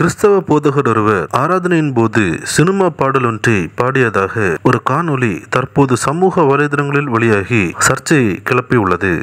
கிறிஸ்தவ போதகர் ஒருவர் ஆராதனையின் போது சினிமா பாடல் ஒன்றை பாடியதாக ஒரு காணொளி தற்போது சமூக வலைதளங்களில் வெளியாகி சர்ச்சையை கிளப்பியுள்ளது.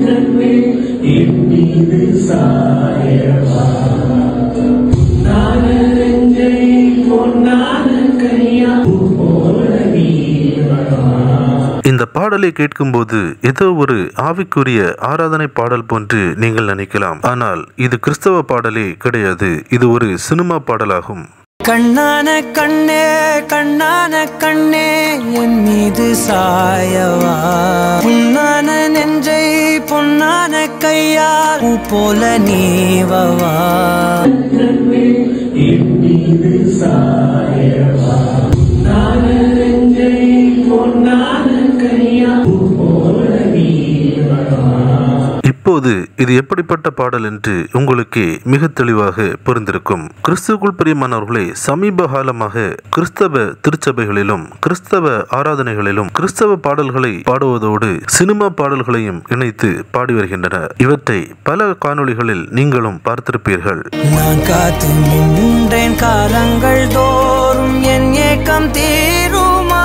இந்த பாடலை கேட்கும்போது ஏதோ ஒரு ஆவிக்குரிய ஆராதனை பாடல் போன்று நீங்கள் நினைக்கலாம். ஆனால் இது கிறிஸ்தவ பாடலே கிடையாது. இது ஒரு சினிமா பாடலாகும். கண்ணான கண்ணே கண்ணான கண்ணே என் மீது சாயவா, புண்ணான நெஞ்சை பொன்னான கையால் பூ போல நீவவா. என் மீது சாயவா, புண்ணான நெஞ்சை பொன்னான கையால் பூ போல நீவவா. இப்போது இது எப்படிப்பட்ட பாடல் என்று உங்களுக்கு மிக தெளிவாக புரிந்திருக்கும். கிறிஸ்துவுக்குள் பிரியமானவர்களே, சமீப காலமாக கிறிஸ்தவ திருச்சபைகளிலும் கிறிஸ்தவ ஆராதனைகளிலும் கிறிஸ்தவ பாடல்களை பாடுவதோடு சினிமா பாடல்களையும் இணைத்து பாடி வருகின்றனர். இவற்றை பல காணொளிகளில் நீங்களும் பார்த்திருப்பீர்கள். நான் காத்து நின்றேன் காலங்கள் தோறும் என் ஏக்கம் தீருமா,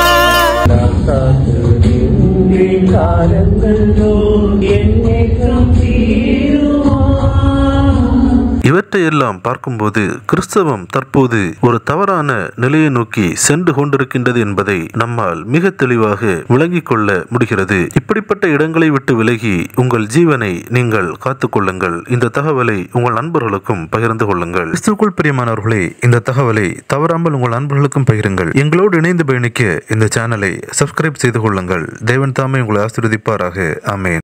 காலங்கள் தோறும் என் ஏக்கம் தீருமா. இவற்றையெல்லாம் பார்க்கும்போது கிறிஸ்தவம் தற்போது ஒரு தவறான நிலையை நோக்கி சென்று கொண்டிருக்கின்றது என்பதை நம்மால் மிக தெளிவாக விளங்கிக் கொள்ள முடிகிறது. இப்படிப்பட்ட இடங்களை விட்டு விலகி உங்கள் ஜீவனை நீங்கள் காத்துக்கொள்ளுங்கள். இந்த தகவலை உங்கள் நண்பர்களுக்கும் பகிர்ந்து கொள்ளுங்கள். கிறிஸ்துவுக்குள் பிரியமானவர்களே, இந்த தகவலை தவறாமல் உங்கள் நண்பர்களுக்கும் பகிருங்கள். எங்களோடு இணைந்து பயணிக்க இந்த சேனலை சப்ஸ்கிரைப் செய்து கொள்ளுங்கள். தேவன் தாமே உங்களை ஆசீர்வதிப்பாராக. ஆமென்.